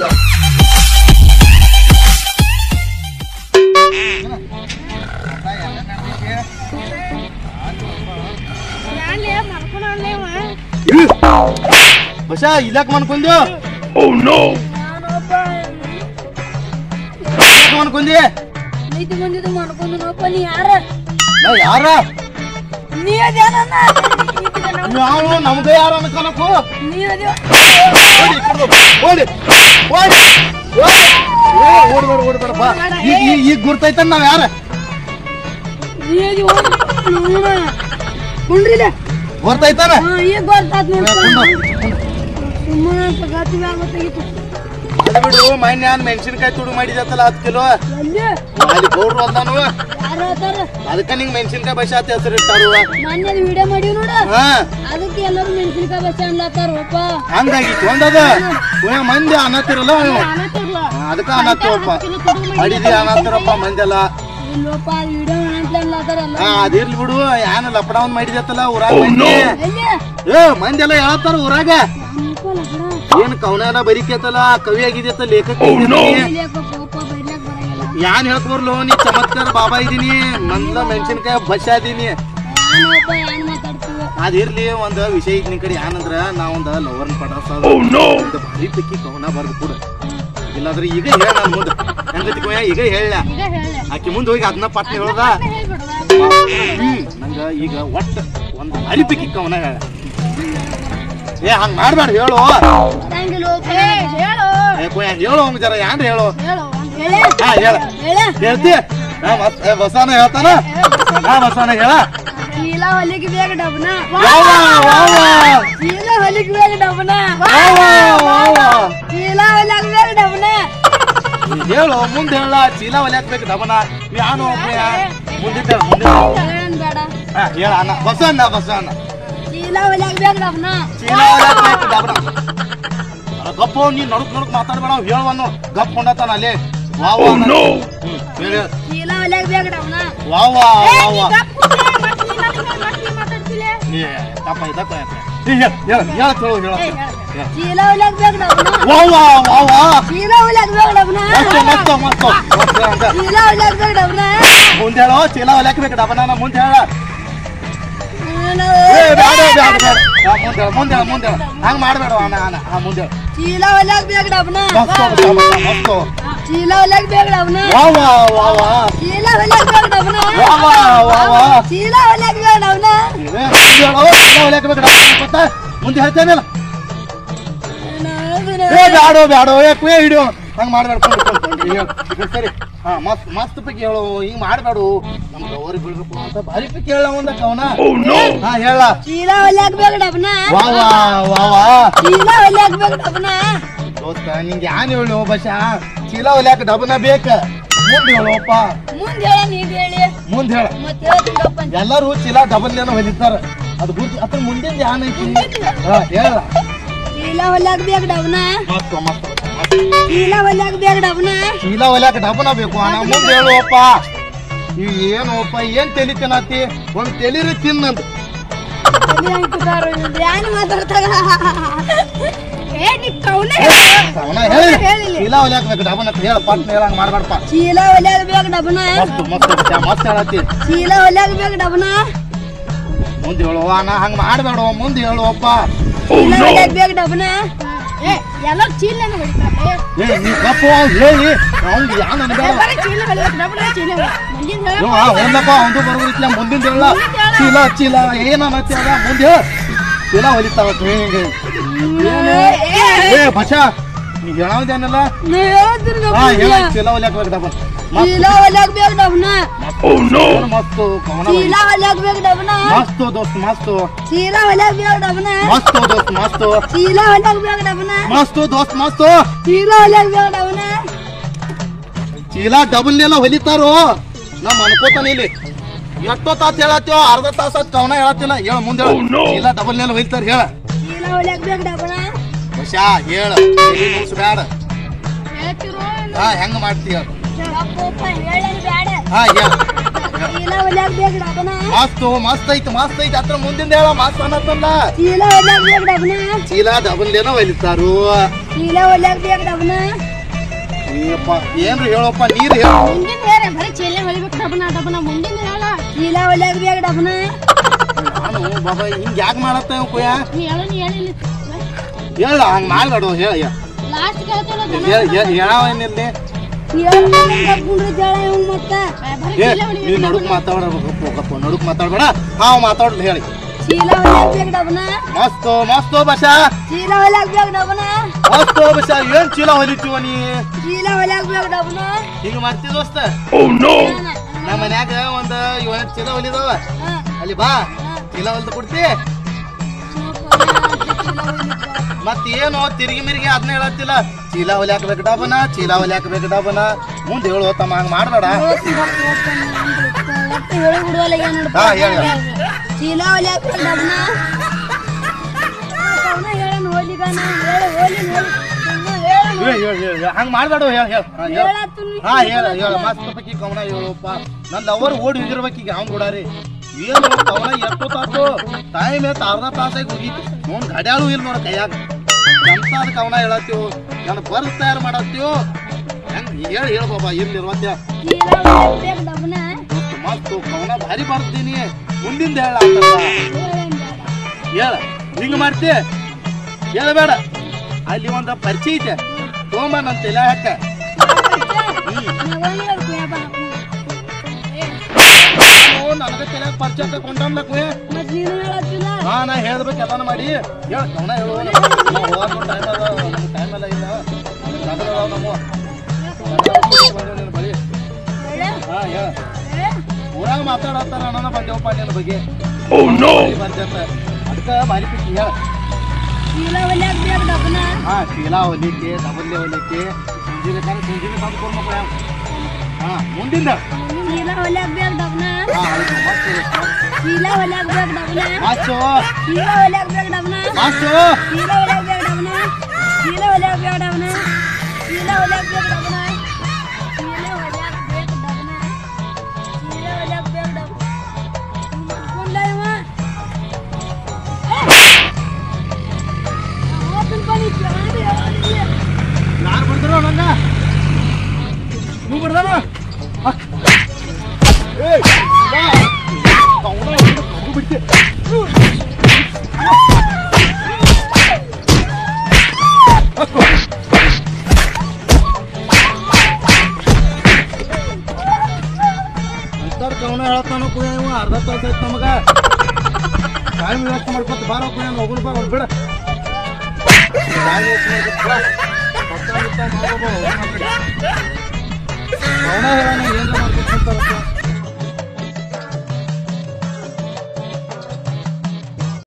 ಬಸ ಇಲ್ಲಾಕ ಮನ್ಕೊಂಡ್ಯೋ ಮನ್ಕೊಂಡಿ ಮಾಡ್ಕೊಂಡು ನೀ ಯಾರ ಯಾರ ನೀ ನಾವು ನಮ್ಗೆ ಯಾರು ಅನ್ಕೊಳಕು ಓಡ್ಬೇಡ ಈಗ ಗುರ್ತೈತ ನಾವ್ ಯಾರ ಕುಂಡ್ರಿಲ್ಲ ಗೊತ್ತೈತಾನ ಈಗ ಗೊತ್ತಾತ್ ಬಿಡು ಮೈನ್ ಮೆಣಸಿನ್ಕಾಯಿ ತುಡು ಮಾಡಿದತ್ತಲ್ಲ 10 ಕಿಲೋ ಅಲ್ಲಿ ಗೌಡ್ರು ಅಂದಾನು ಅದಕ್ಕ ನಿಂಗ್ ಮೆಣಸಿನ್ಕಾಯಿ ಬಸ ಅಂತ ಹೆಸರು ಇಟ್ಟಾರು ಮೊನ್ನೆ ವಿಡಿಯೋ ಮಾಡಿವ್ ನೋಡ ಅದಕ್ಕೆ ಎಲ್ಲರೂ ಮೆಣಸಿನ್ಕಾಯಿ ಬಸ ಅನ್ಲತ್ತಾರಪ್ಪ ಹಂಗಾಗಿತ್ತು ಒಂದದ ಮಂದಿ ಅನ್ನತ್ತಿರಲ್ಲ ಅದಕ್ಕ ಅನ್ನತ್ತವಪ್ಪ ಮಾಡಿದಿ ಅನ್ನತ್ತಿರಪ್ಪ ಮಂದೆಲ್ಲ ಅದಿರ್ಲಿ ಬಿಡು ಏನ ಲಪಡ ಒಂದ್ ಮಾಡಿದತ್ತಲ್ಲ ಊರಾಗ ಮಂದಿ ಎಲ್ಲ ಹೇಳತ್ತಾರ ಊರಾಗ ಏನ್ ಕವನ ಬರಿಕೈತಲ್ಲ ಕವಿ ಆಗಿದತ್ತ ಲೇಖಕ ಯಾನ್ ಹೇಳ್ಕೊರ್ಲು ನೀ ಚಮತ್ಕಾರ ಬಾಬಾ ಇದೀನಿ ಮಂದ ಮೆಣಸಿನ್ಕಾಯಿ ಬಸ್ ಅದೀನಿ ಅದಿರ್ಲಿ ಒಂದ್ ವಿಷಯ ನಿನ್ ಕಡೆ ಏನಂದ್ರ ನಾವೊಂದ ಲವರ್ನ ಪಡಸ ಭಾರಿ ಪೈಕಿ ಕವನ ಬರ್ದು ಕೂಡ ಇಲ್ಲಾಂದ್ರೆ ಈಗ ಹೇಳ ನನ್ ಮುಂದ ಹೆಂಗತಿ ಈಗ ಹೇಳ ಆಕಿ ಮುಂದೆ ಹೋಗಿ ಅದನ್ನ ಪಟ್ನ ಹೇಳದ ನಂಗ ಈಗ ಒಟ್ಟ ಒಂದ್ ಭಾರಿ ಪೈಕಿ ಕವನ ಹೇಳ ಏ ಹಂಗ ಮಾಡ್ಬೇಡ ಹೇಳು ಹೇಳು ಹಂಗ ಜರ ಏನ್ರಿ ಹೇಳು ಹಾ ಹೇಳ ಹೇಳ್ತಿ ಬಸನ ಹೇಳ್ತಾನ ಹಾ ಬಸನ ಹೇಳ ಚೀಲ ಹೊಲಿಗೆ ಬೇಗ ಡಬ್ನ ಚೀಲ ಹೊಲಿಗೆ ಬೇಗ ಡಬ್ನ ಚೀಲ ಹೊಲಿಗೆ ಬೇಗ ಡಬ್ನ ಹೇಳು ಮುಂದೆ ಹೇಳ ಚೀಲ ಹೊಲಿಯಾಕ ಬೇಕು ಡಬನ ಯಾನು ಮುಂದಿದ್ದ ಮುಂದೆ ಬೇಡ ಹೇಳ ಅಣ್ಣ ಬಸಣ್ಣ ಚೀಲ ಹೊಲಿಗೆ ಬೇಗ ಡಬ್ನ ಚೀಲ ಹೊಲಿಯಾಕ ಬೇಕು ಡಬನ ಗಪ್ಪ ನೀ ನಡುಕ್ ಮಾತಾಡ್ಬೇಡ ಹೇಳುವನು ಗಪ್ ಕೊಂಡತಾನ ಅಲ್ಲಿ ವಾವ ಚೀಲ ಹೊಲಿಗೆ ಬೇಗ ಡಬ್ನ ವಾವ ಚೀಲ ಹೊಲಿಗೆ ಬೇಗ ಡಬ್ನ ಚೀಲ ಹೊಲಿಗೆ ಬೇಗ ಡಬ್ನ ಚೀಲ ಹೊಲಿಗೆ ಬೇಗ ಡಬ್ನ ಮುಂದೆ ಹೇಳೋ ಚೀಲ ಹೊಲಿಯಾಕ ಬೇಕು ಡಬನ ಮುಂದೆ ಹೇಳ ಮುಂದೆ ಹಂಗ ಮಾಡ್ಬೇಡ ಮುಂದೆ ಚೀಲ ಹೊಲಿಗೆ ಬೇಗ ಡಬ್ನ ಚೀಲ ಹೊಲಿಗೆ ಬೇಗ ಡಬ್ನ ಚೀಲ ಹೊಲಿಗೆ ಬೇಗ ಡಬ್ನ ಚೀಲ ಹೊಲಿಗೆ ಬೇಗ ಡಬ್ನ ಮುಂದೆ ಹೇಳ್ತೇನಲ್ಲ ಬ್ಯಾಡೋ ಹಿಡಿಯೋ ಹಂಗ ಮಾಡ್ಬೇಡ ಸರಿ ಹಾ ಮಸ್ತ್ ಪೈಕಿ ಹೇಳು ಹಿಂಗ್ ಮಾಡ್ಬೇಡು ನಮ್ ಗೌರಿ ಬೀಳ್ಬೇಕು ಅಂತ ಭಾರಿ ಪೈಕಿ ಹೇಳ ಒಂದ ಕವನ ಹಾ ಹೇಳ ಚೀಲ ಹೊಲಿಗೆ ಬೇಗ ಡಬ್ನ ಚೀಲ ಹೊಲಿಗೆ ಬೇಗ ಡಬ್ನ ದೋಸ್ತ ನಿಂಗೆ ಯಾನ್ ಹೇಳು ಬಸ ಚೀಲ ಹೊಲಿಯಾಕ ಡಬನ ಬೇಕ ಮುಂದೆ ಹೇಳೋಪ್ಪ ಮುಂದೆ ಹೇಳ ನೀವ್ ಹೇಳಿ ಮುಂದೆ ಹೇಳ ಮತ್ತೆ ಹೇಳ್ತೀನಿ ಎಲ್ಲರೂ ಚೀಲ ಡಬಲ್ನ ಹೊಲಿತಾರ ಅದು ಗುರ್ತಿ ಅದ್ರ ಮುಂದಿನ ಯಾನ್ ಐತಿ ಹೇಳ ಚೀಲ ಹೊಲಿಗೆ ಬೇಗ ಡಬ್ನ ಮಸ್ತ್ ಚೀಲ ಹೊಲಿಗೆ ಬೇಗ ಡಬ್ನ ಚೀಲ ಹೊಲಿಯಾಕ ಡಬನ ಬೇಕು ಅಣ್ಣ ಮುಂದೆ ಹೇಳುವಪ್ಪ ಇವ್ ಏನೋಪ್ಪ ಏನ್ ತೆಲಿ ತಿನ್ನತಿ ಒಂದ್ ತೆಲಿರಿ ತಿನ್ನಂತ ಯಾರು ಮಾತಾಡ್ತಾರ ಚೀಲ ಹೊಲಿಯಾಕ ಬೇಕು ಡಬನ ಹೇಳ ಪಟ್ನ ಹೇಳಂಗ ಮಾಡ್ಬೇಡಪ್ಪ ಚೀಲ ಹೊಲಿಗೆ ಬೇಗ ಡಬ್ನ ಮಸ್ತ್ ಹೇಳತಿ ಚೀಲ ಹೊಲಿಗೆ ಬೇಗ ಡಬ್ನ ಮುಂದೆ ಹೇಳುವ ಅಣ್ಣ ಹಂಗ ಮಾಡ್ಬೇಡ ಮುಂದೆ ಹೇಳುವಪ್ಪ ಚೀಲ ಹೊಲಿಗೆ ಬೇಗ ಡಬ್ನ ಎಲ್ಲ ಚೀಲ ನೀ ಗಪ್ಪ ಹೇಳಿ ಅವ್ನಿಗೆ ಯಾನ್ ಹೊಂದಪ್ಪ ಅವಂದು ಬರೋದಿಲ್ಲ ಮುಂದಿನ ಹೇಳ ಚೀಲ ಏನನ್ನತ್ತಿ ಅದ ಮುಂದೆ ಚೀಲ ಹೊಲಿತಾವ ಬಸ ನೀ ಹೇಳೋದೇನಲ್ಲ ಚೀಲ ಹೊಲಿಯಾಕ ಬೇಕು ಡಬ ಚೀಲ ಹೊಲಿಗೆ ಬೇಗ ಡಬ್ನ ಮಸ್ತು ಕವನ ಚೀಲ ಹೊಲಿಗೆ ಬೇಗ ಡಬ್ನ ಮಸ್ತು ದೋಸ್ತ್ ಮಸ್ತು ಚೀಲ ಹೊಲಿಗೆ ಬೇಗ ಡಬ್ನ ಮಸ್ತು ದೋಸ್ತ್ ಮಸ್ತು ಚೀಲ ಹೊಲಿಗೆ ಬೇಗ ಡಬ್ನ ಮಸ್ತು ದೋಸ್ತ್ ಮಸ್ತು ಚೀಲ ಹೊಲಿಗೆ ಬೇಗ ಡಬ್ನ ಚೀಲ ಡಬಲ್ ಎಲ್ಲ ಹೊಲಿತಾರೋ ನಮ್ ಅನ್ಕೋತಾನ ಇಲ್ಲಿ ಎಷ್ಟೊತ್ತಾತ್ ಹೇಳತ್ತೇವ ಅರ್ಧ ತಾಸ ಕವನ ಹೇಳತ್ತಿಲ್ಲ ಹೇಳ ಮುಂದೆ ಚೀಲ ಡಬಲ್ ಎಲ್ಲ ಹೊಲಿತಾರ ಹೇಳ ಚೀಲ ಹೊಲಿಗೆ ಬೇಗ ಡಬ್ನ ಬಸ ಹೇಳ ಬ್ಯಾಡ ಹಾ ಹೆಂಗ ಮಾಡ್ತೀಯ ಹಾ ಹೇಳ ಚೀಲ ಹೊಲ್ಯಾಕ್ ಬೇಕು ಡಬನ ಮಸ್ತ್ ಐತಿ ಅದ್ರ ಮುಂದಿಂದ ಹೇಳ ಮಸ್ತ್ ಅನ್ನತ್ತಲ್ಲ ಚೀಲ ಹೊಲ್ಯಾಕ್ ಬೇಕು ಡಬನ ಚೀಲ ಡಬಲ್ಲೇನ ಹೊಲಿತಾರು ಚೀಲ ಹೊಲ್ಯಾಕ್ ಬೇಕು ಡಬನ ಏಪ್ಪ ಏನ್ರಿ ಹೇಳಪ್ಪ ನೀರ್ ಹೇಳ ಮುಂದಿನ ಬೇರೆ ಬರೀ ಚೀಲ ಹೊಲಿಬೇಕು ಡಬನ ಮುಂದಿನ ಹೇಳ ಚೀಲ ಹೊಲ್ಯಾಕ್ ಬೇಕು ಡಬನ ನಾನು ಬಾಬಾ ಹಿಂಗ್ ಯಾಕೆ ಮಾಡತ್ತ ಕುಯ್ಯ ನೀ ಹೇಳಿಲ್ಲ ಹೇಳ ಹಂಗ್ ಮಾಡ್ಬೇಡ ಹೇಳ ಲಾಸ್ಟ್ ಕೇಳ್ತೇವಲ್ಲ ಹೇಳಾವೇನಿರ್ಲಿ ನೀವ್ ನಡುಕ್ ಮಾತಾಡ್ಬೇಡ ಹಾವ್ ಮಾತಾಡ್ಲಿ ಹೇಳಿ ಚೀಲ ಹೊಲ್ಯಾಕ್ ಬೇಕು ಡಬನ ಮಸ್ತ್ ಬಸ ಚೀಲ ಹೊಲ್ಯಾಕ್ ಬೇಕು ಡಬನ ಮಸ್ತ್ ಬಸ ಏನ್ ಚೀಲ ಹೊಲಿತೀವ ನೀ ಚೀಲ ಹೊಲ್ಯಾಕ್ ಬೇಕು ಡಬನ ಹಿಂಗ ಮಾಡ್ತಿ ದೋಸ್ತ ನಮ್ಮ ಮನ್ಯಾಗ ಒಂದ್ 7 ಚೀಲ ಹೊಲಿದವ ಅಲ್ಲಿ ಬಾ ಚೀಲ ಹೊಲ್ದು ಕೊಡ್ತಿ ಮತ್ ಏನು ತಿರುಗಿ ಮಿರ್ಗಿ ಅದನ್ನ ಹೇಳತ್ತಿಲ್ಲ ಚೀಲ ಹೊಲ್ಯಾಕ್ ಬೇಕು ಡಬನ ಮುಂದೆ ಹೇಳು ತಮ್ಮ ಹಂಗ ಮಾಡ್ಬೇಡ ಹಾ ಹೇಳ ಚೀಲ ಹೊಲ್ಯಾಕ್ ಬೇಕು ಡಬನ ಹಂಗ ಮಾಡ್ಬೇಡ ಹಾ ಹೇಳ ಮಸ್ತ್ ಪಕ್ಕಿ ಕವನ ಹೇಳಪ್ಪ ನನ್ನ ಲವರ್ ಓಡಿ ಹೋಗಿರ್ಬೇಕೀಗ ಅವ್ನ್ ಕೊಡಾರಿ ಏನು ಕವನ ಎಷ್ಟೊತ್ತಾತು ಟೈಮ್ ಎತ್ತು ಅರ್ಧ ತಾಸಾಗಿ ಹೋಗಿತ್ತು ನೋಡ್ ಗಡ್ಯಾಳು ಇಲ್ಲ ನೋಡ ಕೈಯಾಗ ಎಂತಾದ ಕವನ ಹೇಳತ್ತೀವ್ ನಾನು ಬರ್ದು ತಯಾರು ಮಾಡತ್ತೀವ್ ಹೆಂಗ್ ಹೇಳ ಬಾಬಾ ಇರ್ಲಿರ್ವತ್ಯ ಮಸ್ತ್ ಕವನ ಭಾರಿ ಬರ್ತೀನಿ ಮುಂದಿಂದ ಹೇಳ ಹಿಂಗ ಮಾಡ್ತಿ ಹೇಳಬೇಡ ಅಲ್ಲಿ ಒಂದ ಪರಿಚಯ ಐತೆ ತಗೊಂಬ ನನ್ ತಲೆ ಹಾಕ ನನಗ ತಲೆ ಪರಿಚಯ ಕೊಂಡಮ್ಲಕ್ವೆ ಹಾ ನಾ ಹೇಳ್ಬೇಕು ಎಲ್ಲಾನು ಮಾಡಿ ಹೇಳ ಕವನ ಹೇಳುವ ಟೈಮ್ ಎಲ್ಲ ಇಲ್ಲ ಬರೀ ಹಾ ಹೇಳ ಊರಾಗ ಮಾತಾಡತ್ತಾರ ನನ್ನ ಬಂದೇವಪ್ಪ ನಿನ್ನ ಬಗ್ಗೆ ಬಂದ ಅದಕ್ಕ ಮಾರಿ ಪಿಕ್ಕಿ ಹೇಳ ಹಾ ಚೀಲ ಹೊಲಿಕೆ ಡಬಲ್ಲೆ ಹೊಲಿಕೆ ಸಂಜೆ ಸಂಜೆ ತಂದು ಕೊಡ್ಬೇಕು ಹಾ ಮುಂದಿಂದ ಚೀಲ ಹೊಲ್ಯಾಕ್ ಬೇಕು ಡಬನ ಚೀಲ ಹೊಲ್ಯಾಕ್ ಬೇಕು ಡಬನ ಮಾಸ್ತು ಚೀಲ ಹೊಲ್ಯಾಕ್ ಬೇಕು ಡಬನ ಮಾಸ್ತು ಚೀಲ ಹೊಲ್ಯಾಕ್ ಬೇಕು ಡಬನ ಚೀಲ ಹೊಲ್ಯಾಕ್ ಬೇಕು ಡಬನ ಚೀಲ ಹೊಲ್ಯಾಕ್ ಬೇಕು ಡಬನ ಚೀಲ ಹೊಲ್ಯಾಕ್ ಬೇಕು ಡಬನ ಚೀಲ ಹೊಲ್ಯಾಕ್ ಬೇಕು ಡಬನ ಕೊಂಡಾಯವ ಯಾರು ಬಂದ್ರು ನಂಗ ನೀವು ಬಿಡ್ದಾನ ಬಿಡ್ತಿ ಅಂತಾರ ಕವನ ಹೇಳತ್ತಾನ ಕುಯ ಇವ ಅರ್ಧ ತಾಸ ಆಯ್ತು ನಮಗ ಟೈಮ್ ವೇಸ್ಟ್ ಮಾಡ್ಕೊತ ಬಾರೋ ಕುಯ ಮಗುಲ್ ಬಾ ಹೊಡ್ಬೇಡ ಕವನ ಹೇಳ